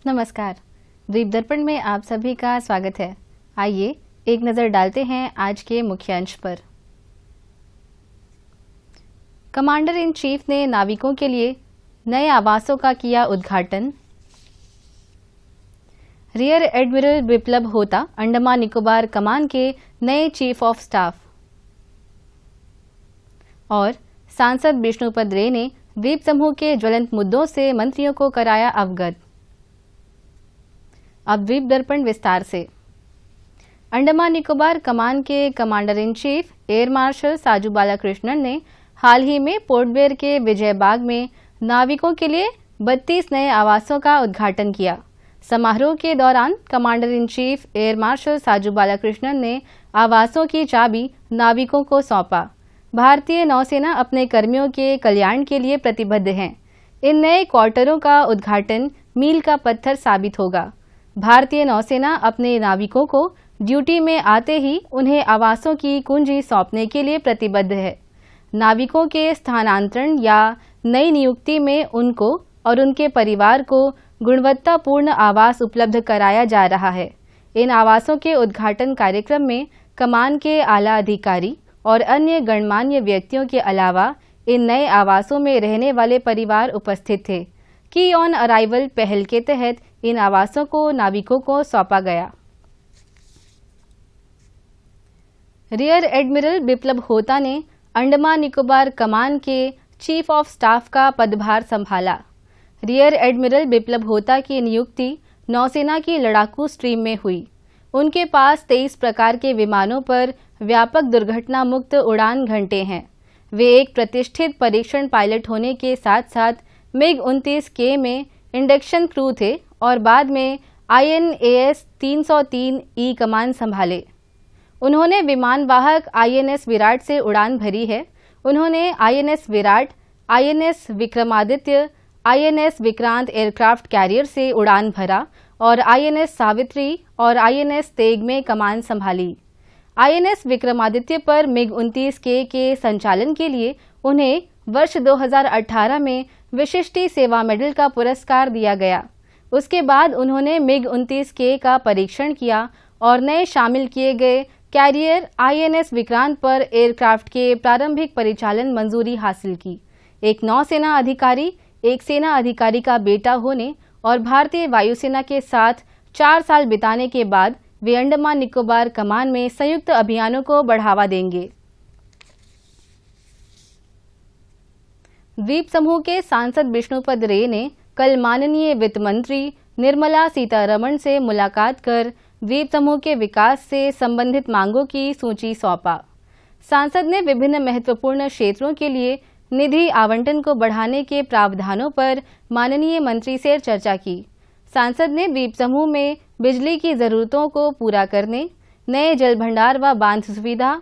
नमस्कार। द्वीप दर्पण में आप सभी का स्वागत है। आइए एक नज़र डालते हैं आज के मुख्य अंश पर। कमांडर इन चीफ ने नाविकों के लिए नए आवासों का किया उद्घाटन। रियर एडमिरल बिप्लब होता अंडमान निकोबार कमान के नए चीफ ऑफ स्टाफ। और सांसद विष्णुपद रे ने द्वीप समूह के ज्वलंत मुद्दों से मंत्रियों को कराया अवगत। अब द्वीप दर्पण विस्तार से। अंडमान निकोबार कमान के commander in chief air marshal Saju Balakrishnan ने हाल ही में पोर्ट ब्लेयर के विजय बाग में नाविकों के लिए 32 नए आवासों का उद्घाटन किया। समारोह के दौरान commander in chief air marshal Saju Balakrishnan ने आवासों की चाबी नाविकों को सौंपा। भारतीय नौसेना अपने कर्मियों के कल्याण के लिए प्रतिबद्ध है। इन नए क्वार्टरों का उद्घाटन मील का पत्थर साबित होगा। भारतीय नौसेना अपने नाविकों को ड्यूटी में आते ही उन्हें आवासों की कुंजी सौंपने के लिए प्रतिबद्ध है। नाविकों के स्थानांतरण या नई नियुक्ति में उनको और उनके परिवार को गुणवत्तापूर्ण आवास उपलब्ध कराया जा रहा है। इन आवासों के उद्घाटन कार्यक्रम में कमान के आला अधिकारी और अन्य गणमान्य व्यक्तियों के अलावा इन नए आवासों में रहने वाले परिवार उपस्थित थे। की ऑन अराइवल पहल के तहत इन आवासों को नाविकों को सौंपा गया। रियर एडमिरल बिप्लब होता ने अंडमान निकोबार कमान के चीफ ऑफ स्टाफ का पदभार संभाला। रियर एडमिरल बिप्लब होता की नियुक्ति नौसेना की लड़ाकू स्ट्रीम में हुई। उनके पास 23 प्रकार के विमानों पर व्यापक दुर्घटना मुक्त उड़ान घंटे हैं। वे एक प्रतिष्ठित परीक्षण पायलट होने के साथ साथ MiG-29K में इंडक्शन क्रू थे और बाद में INAS 303E कमान संभाले। उन्होंने विमान वाहक INS विराट से उड़ान भरी है। उन्होंने INS Viraat, INS Vikramaditya, INS Vikrant aircraft carrier से उड़ान भरा और INS सावित्री और INS तेग में कमान संभाली। INS विक्रमादित्य पर MiG-29K के संचालन के लिए उन्हें वर्ष 2018 में विशिष्ट सेवा मेडल का पुरस्कार दिया गया। उसके बाद उन्होंने MiG-29K का परीक्षण किया और नए शामिल किए गए कैरियर INS विक्रांत पर एयरक्राफ्ट के प्रारंभिक परिचालन मंजूरी हासिल की। एक नौसेना अधिकारी, एक सेना अधिकारी का बेटा होने और भारतीय वायुसेना के साथ 4 साल बिताने के बाद वे अंडमान निकोबार कमान में संयुक्त अभियानों को बढ़ावा देंगे। द्वीप समूह के सांसद विष्णुपद रे ने कल माननीय वित्त मंत्री निर्मला सीतारमण से मुलाकात कर द्वीप समूह के विकास से संबंधित मांगों की सूची सौंपा। सांसद ने विभिन्न महत्वपूर्ण क्षेत्रों के लिए निधि आवंटन को बढ़ाने के प्रावधानों पर माननीय मंत्री से चर्चा की। सांसद ने द्वीप समूह में बिजली की जरूरतों को पूरा करने, नए जल भंडार व बांध सुविधा,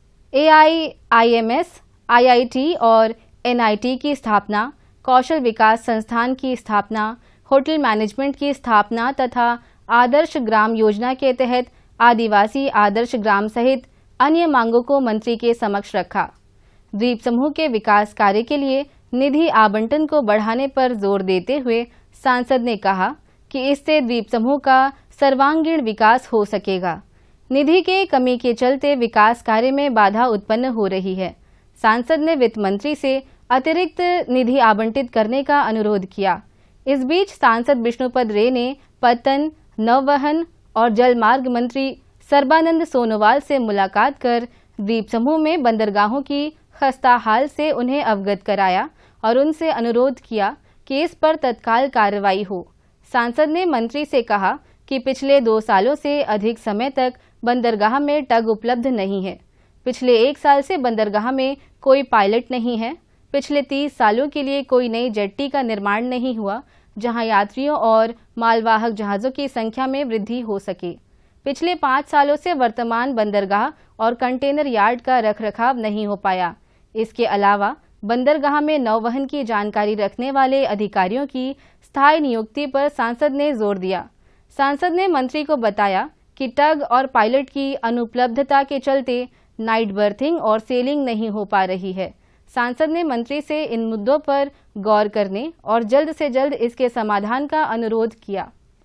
AIIMS, IIT और NIT की स्थापना, कौशल विकास संस्थान की स्थापना, होटल मैनेजमेंट की स्थापना तथा आदर्श ग्राम योजना के तहत आदिवासी आदर्श ग्राम सहित अन्य मांगों को मंत्री के समक्ष रखा। द्वीप समूह के विकास कार्य के लिए निधि आवंटन को बढ़ाने पर जोर देते हुए सांसद ने कहा कि इससे द्वीप समूह का सर्वांगीण विकास हो सकेगा। निधि के कमी के चलते विकास कार्य में बाधा उत्पन्न हो रही है। सांसद ने वित्त मंत्री से अतिरिक्त निधि आवंटित करने का अनुरोध किया। इस बीच सांसद विष्णुपद रे ने पत्तन, नौवहन और जलमार्ग मंत्री सर्बानंद सोनोवाल से मुलाकात कर द्वीप समूह में बंदरगाहों की खस्ता हाल से उन्हें अवगत कराया और उनसे अनुरोध किया कि इस पर तत्काल कार्रवाई हो। सांसद ने मंत्री से कहा कि पिछले 2 सालों से अधिक समय तक बंदरगाह में टग उपलब्ध नहीं है। पिछले 1 साल से बंदरगाह में कोई पायलट नहीं है। पिछले 30 सालों के लिए कोई नई जेट्टी का निर्माण नहीं हुआ जहां यात्रियों और मालवाहक जहाज़ों की संख्या में वृद्धि हो सके। पिछले 5 सालों से वर्तमान बंदरगाह और कंटेनर यार्ड का रखरखाव नहीं हो पाया। इसके अलावा बंदरगाह में नौवहन की जानकारी रखने वाले अधिकारियों की स्थायी नियुक्ति पर सांसद ने जोर दिया। सांसद ने मंत्री को बताया कि टग और पायलट की अनुपलब्धता के चलते नाइट बर्थिंग और सेलिंग नहीं हो पा रही है। सांसद ने मंत्री से इन मुद्दों पर गौर करने और जल्द से जल्द इसके समाधान का अनुरोध किया।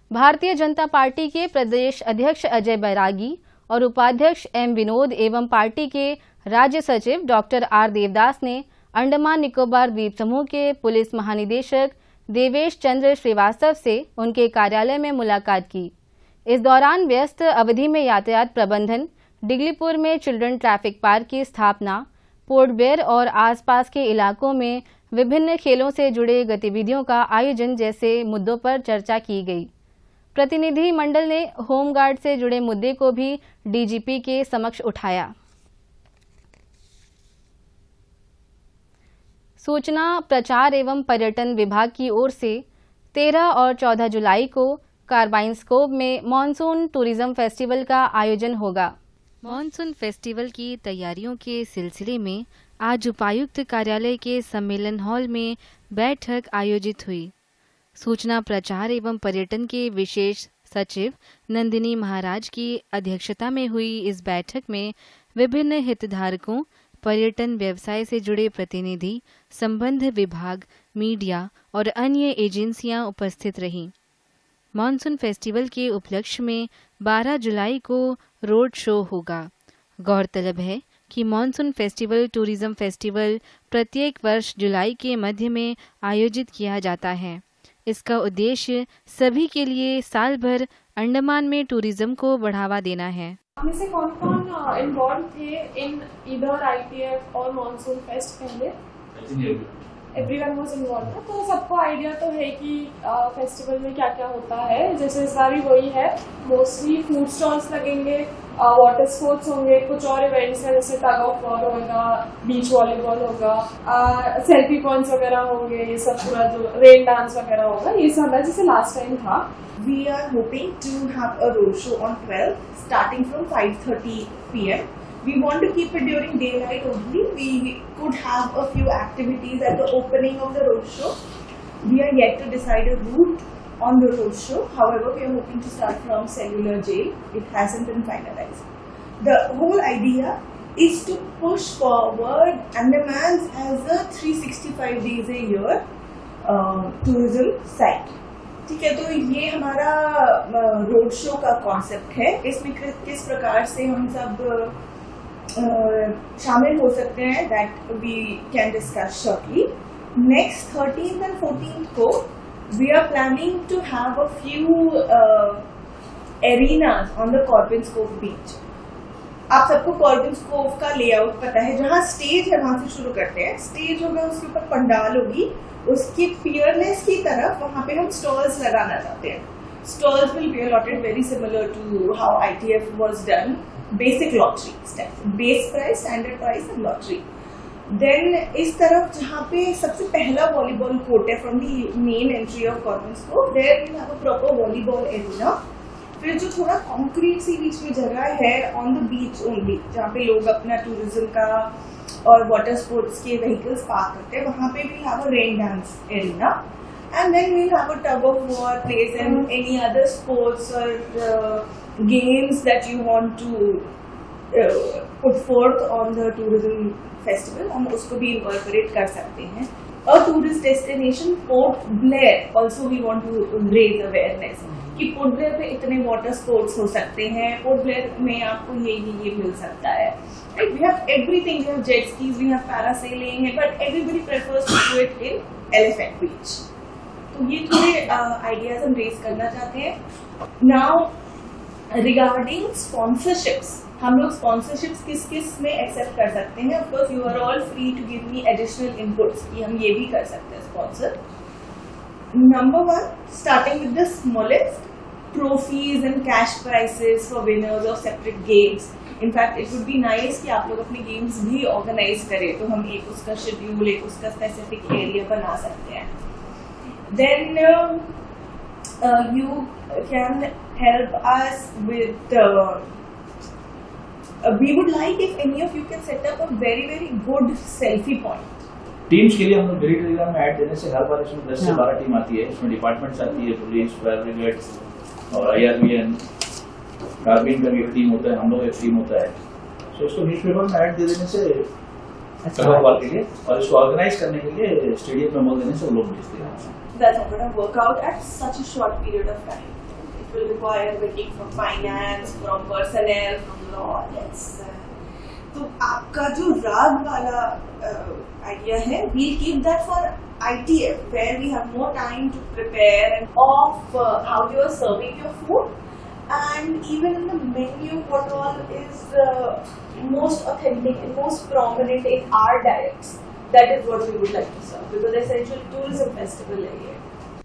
भारतीय जनता पार्टी के प्रदेश अध्यक्ष अजय बैरागी और उपाध्यक्ष एम विनोद एवं पार्टी के राज्य सचिव डॉक्टर आर देवदास ने अंडमान निकोबार द्वीप समूह के पुलिस महानिदेशक देवेश चंद्र श्रीवास्तव से उनके कार्यालय में मुलाकात की। इस दौरान व्यस्त अवधि में यातायात प्रबंधन, डिगलीपुर में चिल्ड्रन ट्रैफिक पार्क की स्थापना, पोर्ट ब्लेयर और आसपास के इलाकों में विभिन्न खेलों से जुड़े गतिविधियों का आयोजन जैसे मुद्दों पर चर्चा की गई। प्रतिनिधि मंडल ने होमगार्ड से जुड़े मुद्दे को भी डीजीपी के समक्ष उठाया। सूचना, प्रचार एवं पर्यटन विभाग की ओर से 13 और 14 जुलाई को कार्बाइंस्कोप में मॉनसून टूरिज्म फेस्टिवल का आयोजन होगा। मॉनसून फेस्टिवल की तैयारियों के सिलसिले में आज उपायुक्त कार्यालय के सम्मेलन हॉल में बैठक आयोजित हुई। सूचना, प्रचार एवं पर्यटन के विशेष सचिव नंदिनी महाराज की अध्यक्षता में हुई इस बैठक में विभिन्न हितधारकों, पर्यटन व्यवसाय से जुड़े प्रतिनिधि, संबंध विभाग, मीडिया और अन्य एजेंसियां उपस्थित रहीं। मॉनसून फेस्टिवल के उपलक्ष्य में 12 जुलाई को रोड शो होगा। गौरतलब है कि मॉनसून फेस्टिवल टूरिज्म फेस्टिवल प्रत्येक वर्ष जुलाई के मध्य में आयोजित किया जाता है। इसका उद्देश्य सभी के लिए साल भर अंडमान में टूरिज्म को बढ़ावा देना है। में से कौन-कौन इन्वॉल्व थे इन इधर आईटीएफ और मॉनसून फेस्ट पहले? एवरीवन वाज इन्वॉल्व, तो सबको आइडिया तो है कि फेस्टिवल में क्या क्या होता है। जैसे इस बार भी वही है, मोस्टली फूड स्टॉल्स लगेंगे, वाटर स्पोर्ट्स होंगे, कुछ और इवेंट्स हैं जैसे टग ऑफ वॉर होगा, बीच वॉलीबॉल होगा, सेल्फी पॉइंट्स वगैरह होंगे, ये सब पूरा जो रेन डांस वगैरह होगा, ये सब है जैसे लास्ट टाइम था। We are hoping to have a roadshow on 12th, starting from 5:30 p.m. We want to keep it during daylight only. We could have a few activities at the opening of the roadshow. We are yet to decide a route on the roadshow. However, we are hoping to start from Cellular Jail. It hasn't been finalized. The whole idea is to push forward Andaman as a 365 days a year tourism site. ठीक है, तो ये हमारा road show का concept है। इसमें किस प्रकार से हम सब शामिल हो सकते हैं, that we can discuss shortly. Next 13th and 14th को we are planning to have a few arenas on the Corbyn's Cove beach. आप सबको कॉर्बिन्स्कोव का लेआउट पता है, जहाँ स्टेज है वहां से शुरू करते हैं। स्टेज होगा, उसके ऊपर पंडाल होगी, उसकी पियरलेस की तरफ वहां पे हम स्टॉल्स लगाना चाहते हैं। Stalls will be allotted very similar to how ITF was done, basic lottery, base price, standard price and lottery. Then इस तरफ जहाँ पे सबसे पहला वॉलीबॉल कोर्ट है from the main entry of Corbyn's Cove, there we have a proper volleyball arena. फिर जो थोड़ा कॉन्क्रीट सी बीच में जगह है ऑन द बीच ओनली, जहाँ पे लोग अपना टूरिज्म का और वाटर स्पोर्ट्स के व्हीकल्स पार्क करते हैं, वहां पे we have a rain dance arena. And then we have a tug of war place and any other sports और games that you want to put forth on the tourism festival, हम उसको भी incorporate कर सकते हैं। और tourist destination Port Blair also we want to raise awareness कि पोर्ट ब्लेयर पे इतने वाटर स्पोर्ट्स हो सकते हैं, पोर्ट ब्लेयर में आपको ये मिल सकता है। We have everything. We have jet skis, we have parasailing, but everybody prefers to do it in Elephant Beach. तो ये थोड़े आइडियाज हम रेज करना चाहते हैं। Now regarding sponsorships, हम लोग sponsorships किस में एक्सेप्ट कर सकते हैं? Of course, you are all free to give me additional inputs कि हम ये भी कर सकते हैं sponsor. Number 1, starting with the smallest, trophies and cash prizes for winners of separate games. In fact it would be nice कि आप लोग अपने गेम्स भी ऑर्गेनाइज करें, तो हम एक उसका शेड्यूल, एक उसका स्पेसिफिक एरिया बना सकते हैं। Then you can help us with, we would like if any of you can set up a very very good selfie point. Teams के लिए हम लोग डेली टेलीग्राम में ऐड देने से हर बार इसमें 10 से 12 टीम आती है। इसमें डिपार्टमेंट्स आती है, पुलिस, फायर ब्रिगेड और IRBN, कार्बिन का एक टीम होता है, हम लोग एक टीम होता है। सो इसको न्यूज़पेपर में ऐड दे देने से बार के लिए और इसको ऑर्गेनाइज करने के लिए स्टेडियम में बोल देने से वो लोग भेजते हैं। That's not going to work out at such a short period of time. will require working from finance, from personnel, from law. Yes. तो आपका जो राग वाला idea है, we'll keep that for ITF, where we have more time to prepare and of how you are serving your food, and even in the menu, what all is most authentic and most prominent in our diets. That is what we would like to serve, because essential tourism festival है ये.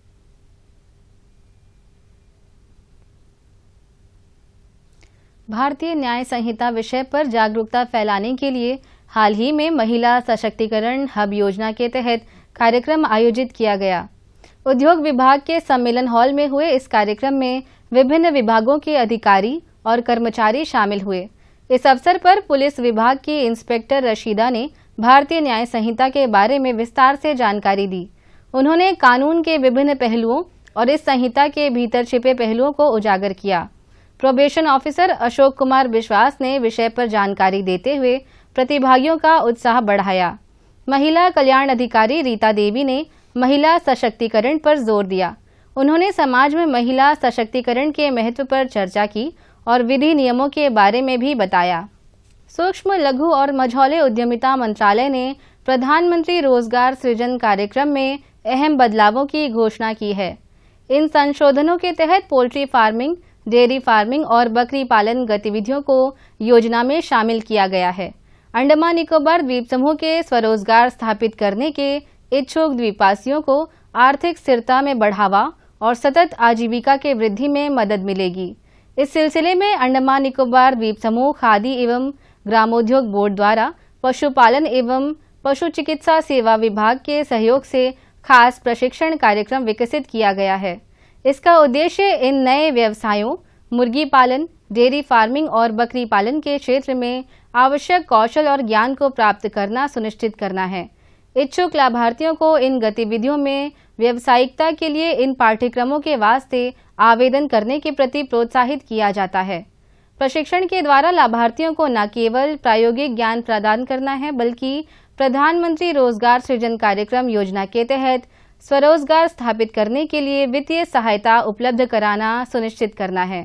भारतीय न्याय संहिता विषय पर जागरूकता फैलाने के लिए हाल ही में महिला सशक्तिकरण हब योजना के तहत कार्यक्रम आयोजित किया गया। उद्योग विभाग के सम्मेलन हॉल में हुए इस कार्यक्रम में विभिन्न विभागों के अधिकारी और कर्मचारी शामिल हुए। इस अवसर पर पुलिस विभाग की इंस्पेक्टर रशीदा ने भारतीय न्याय संहिता के बारे में विस्तार से जानकारी दी। उन्होंने कानून के विभिन्न पहलुओं और इस संहिता के भीतर छिपे पहलुओं को उजागर किया। प्रोबेशन ऑफिसर अशोक कुमार विश्वास ने विषय पर जानकारी देते हुए प्रतिभागियों का उत्साह बढ़ाया। महिला कल्याण अधिकारी रीता देवी ने महिला सशक्तिकरण पर जोर दिया। उन्होंने समाज में महिला सशक्तिकरण के महत्व पर चर्चा की और विधि नियमों के बारे में भी बताया। सूक्ष्म, लघु और मझौले उद्यमिता मंत्रालय ने प्रधानमंत्री रोजगार सृजन कार्यक्रम में अहम बदलावों की घोषणा की है। इन संशोधनों के तहत पोल्ट्री फार्मिंग, डेयरी फार्मिंग और बकरी पालन गतिविधियों को योजना में शामिल किया गया है। अंडमान निकोबार द्वीप समूह के स्वरोजगार स्थापित करने के इच्छुक द्वीपवासियों को आर्थिक स्थिरता में बढ़ावा और सतत आजीविका के वृद्धि में मदद मिलेगी। इस सिलसिले में अंडमान निकोबार द्वीप समूह खादी एवं ग्रामोद्योग बोर्ड द्वारा पशुपालन एवं पशु चिकित्सा सेवा विभाग के सहयोग से खास प्रशिक्षण कार्यक्रम विकसित किया गया है। इसका उद्देश्य इन नए व्यवसायों, मुर्गी पालन, डेयरी फार्मिंग और बकरी पालन के क्षेत्र में आवश्यक कौशल और ज्ञान को प्राप्त करना सुनिश्चित करना है। इच्छुक लाभार्थियों को इन गतिविधियों में व्यावसायिकता के लिए इन पाठ्यक्रमों के वास्ते आवेदन करने के प्रति प्रोत्साहित किया जाता है। प्रशिक्षण के द्वारा लाभार्थियों को न केवल प्रायोगिक ज्ञान प्रदान करना है, बल्कि प्रधानमंत्री रोजगार सृजन कार्यक्रम योजना के तहत स्वरोजगार स्थापित करने के लिए वित्तीय सहायता उपलब्ध कराना सुनिश्चित करना है।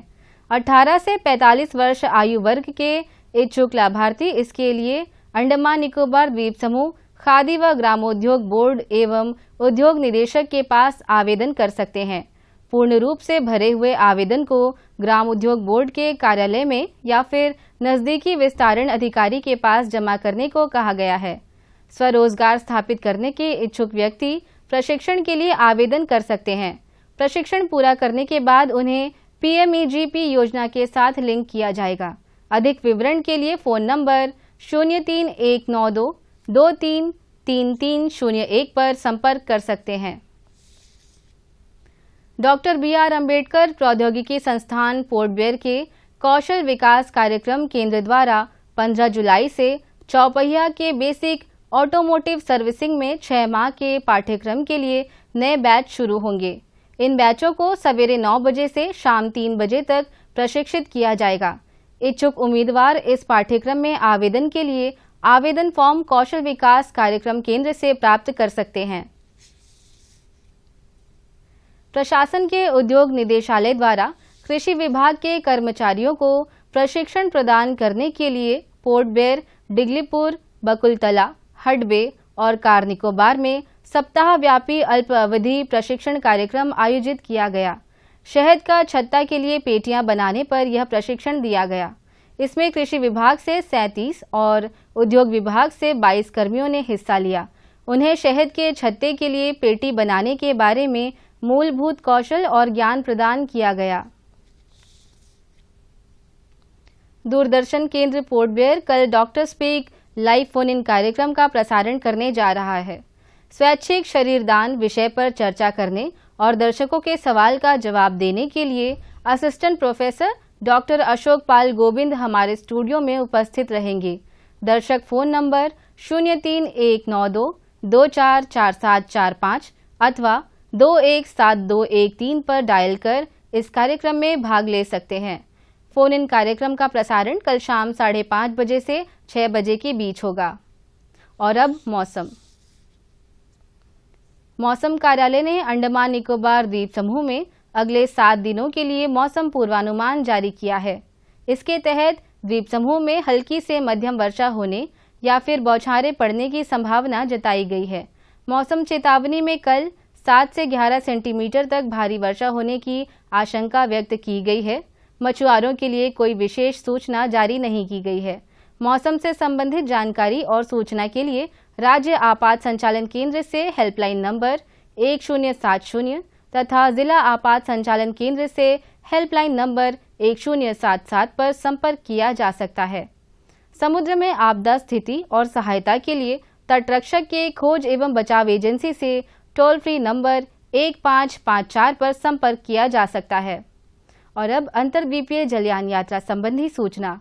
18 से 45 वर्ष आयु वर्ग के इच्छुक लाभार्थी इसके लिए अंडमान निकोबार द्वीप समूह खादी व ग्रामोद्योग बोर्ड एवं उद्योग निदेशक के पास आवेदन कर सकते हैं। पूर्ण रूप से भरे हुए आवेदन को ग्राम उद्योग बोर्ड के कार्यालय में या फिर नजदीकी विस्तारण अधिकारी के पास जमा करने को कहा गया है। स्वरोजगार स्थापित करने के इच्छुक व्यक्ति प्रशिक्षण के लिए आवेदन कर सकते हैं। प्रशिक्षण पूरा करने के बाद उन्हें PMEGP योजना के साथ लिंक किया जाएगा। अधिक विवरण के लिए फोन नंबर 03192 233301 पर संपर्क कर सकते हैं। डॉक्टर BR अम्बेडकर प्रौद्योगिकी संस्थान पोर्ट ब्लेयर के कौशल विकास कार्यक्रम केंद्र द्वारा 15 जुलाई से चौपहिया के बेसिक ऑटोमोटिव सर्विसिंग में 6 माह के पाठ्यक्रम के लिए नए बैच शुरू होंगे। इन बैचों को सवेरे 9 बजे से शाम 3 बजे तक प्रशिक्षित किया जाएगा। इच्छुक उम्मीदवार इस पाठ्यक्रम में आवेदन के लिए आवेदन फॉर्म कौशल विकास कार्यक्रम केंद्र से प्राप्त कर सकते हैं। प्रशासन के उद्योग निदेशालय द्वारा कृषि विभाग के कर्मचारियों को प्रशिक्षण प्रदान करने के लिए पोर्ट ब्लेयर, डिगलीपुर, बकुलतला, हडबे और कार निकोबार में सप्ताह व्यापी अल्प अवधि प्रशिक्षण कार्यक्रम आयोजित किया गया। शहद का छत्ता के लिए पेटियां बनाने पर यह प्रशिक्षण दिया गया। इसमें कृषि विभाग से 37 और उद्योग विभाग से 22 कर्मियों ने हिस्सा लिया। उन्हें शहद के छत्ते के लिए पेटी बनाने के बारे में मूलभूत कौशल और ज्ञान प्रदान किया गया। दूरदर्शन केंद्र पोर्ट ब्लेयर कल doctor speak live phone in कार्यक्रम का प्रसारण करने जा रहा है। स्वैच्छिक शरीरदान विषय पर चर्चा करने और दर्शकों के सवाल का जवाब देने के लिए assistant professor doctor Ashok Pal Govind हमारे स्टूडियो में उपस्थित रहेंगे। दर्शक फोन नंबर 03192 244745 अथवा 217213 पर डायल कर इस कार्यक्रम में भाग ले सकते हैं। फोन इन कार्यक्रम का प्रसारण कल शाम 5:30 बजे से 6 बजे के बीच होगा। और अब मौसम कार्यालय ने अंडमान निकोबार द्वीप समूह में अगले 7 दिनों के लिए मौसम पूर्वानुमान जारी किया है। इसके तहत द्वीप समूह में हल्की से मध्यम वर्षा होने या फिर बौछारें पड़ने की संभावना जताई गई है। मौसम चेतावनी में कल 7 से 11 सेंटीमीटर तक भारी वर्षा होने की आशंका व्यक्त की गई है। मछुआरों के लिए कोई विशेष सूचना जारी नहीं की गई है। मौसम से संबंधित जानकारी और सूचना के लिए राज्य आपात संचालन केंद्र से हेल्पलाइन नंबर 1070 तथा जिला आपात संचालन केंद्र से हेल्पलाइन नंबर 1077 पर संपर्क किया जा सकता है। समुद्र में आपदा स्थिति और सहायता के लिए तटरक्षक के खोज एवं बचाव एजेंसी से टोल फ्री नंबर 1554 पर संपर्क किया जा सकता है। और अब अंतर्द्वीपीय जलयान यात्रा संबंधी सूचना।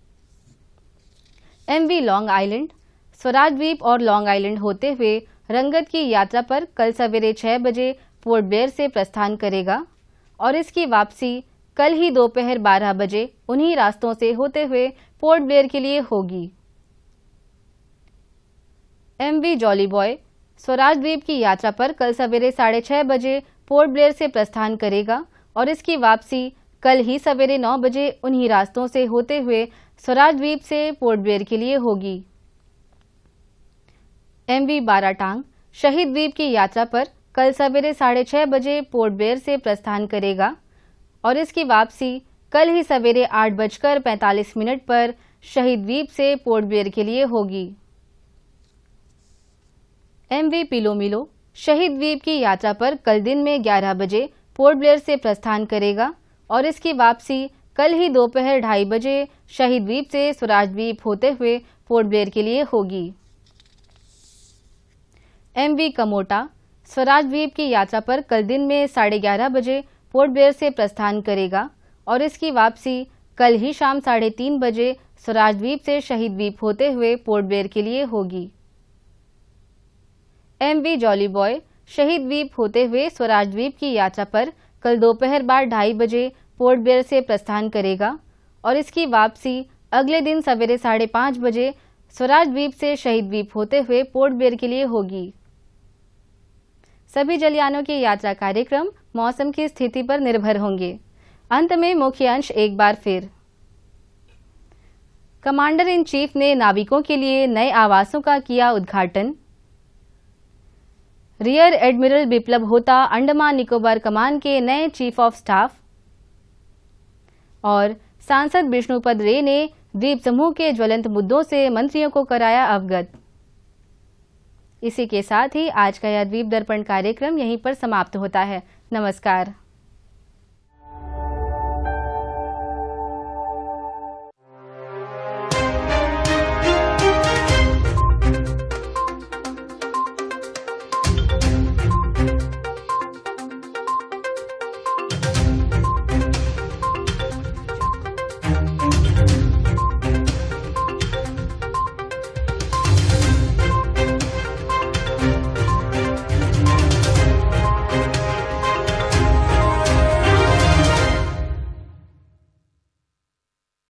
MV लॉन्ग आइलैंड स्वराज द्वीप और लॉन्ग आइलैंड होते हुए रंगत की यात्रा पर कल सवेरे 6 बजे पोर्ट ब्लेयर से प्रस्थान करेगा और इसकी वापसी कल ही दोपहर 12 बजे उन्हीं रास्तों से होते हुए पोर्ट ब्लेयर के लिए होगी। MV जॉली बॉय स्वराज द्वीप की यात्रा पर कल सवेरे 6:30 बजे पोर्ट ब्लेयर से प्रस्थान करेगा और इसकी वापसी कल ही सवेरे 9 बजे उन्हीं रास्तों से होते हुए स्वराज द्वीप से पोर्ट ब्लेयर के लिए होगी। MV बाराटांग शहीद द्वीप की यात्रा पर कल सवेरे 6:30 बजे पोर्ट ब्लेयर से प्रस्थान करेगा और इसकी वापसी कल ही सवेरे 8:45 पर शहीद द्वीप से पोर्ट ब्लेयर के लिए होगी। MV पिलोमिलो शहीद द्वीप की यात्रा पर कल दिन में 11 बजे पोर्ट ब्लेयर से प्रस्थान करेगा और इसकी वापसी कल ही दोपहर 2:30 बजे शहीद द्वीप से स्वराज द्वीप होते हुए पोर्ट ब्लेयर के लिए होगी। MV कमोटा स्वराज द्वीप की यात्रा पर कल दिन में 11:30 बजे पोर्ट ब्लेयर से प्रस्थान करेगा और इसकी वापसी कल ही शाम 3:30 बजे स्वराज द्वीप से शहीद द्वीप होते हुए पोर्ट ब्लेयर के लिए होगी। MV जॉली बॉय शहीद द्वीप होते हुए स्वराज द्वीप की यात्रा पर कल दोपहर बाद 2:30 बजे पोर्ट ब्लेयर से प्रस्थान करेगा और इसकी वापसी अगले दिन सवेरे 5:30 बजे स्वराज द्वीप से शहीद द्वीप होते हुए पोर्ट ब्लेयर के लिए होगी। सभी जलयानों के यात्रा कार्यक्रम मौसम की स्थिति पर निर्भर होंगे। अंत में मुख्य अंश एक बार फिर। कमांडर इन चीफ ने नाविकों के लिए नए आवासों का किया उद्घाटन। रियर एडमिरल बिप्लब होता अंडमान निकोबार कमान के नए चीफ ऑफ स्टाफ। और सांसद विष्णुपद रे ने द्वीप समूह के ज्वलंत मुद्दों से मंत्रियों को कराया अवगत। इसी के साथ ही आज का यह द्वीप दर्पण कार्यक्रम यहीं पर समाप्त होता है। नमस्कार।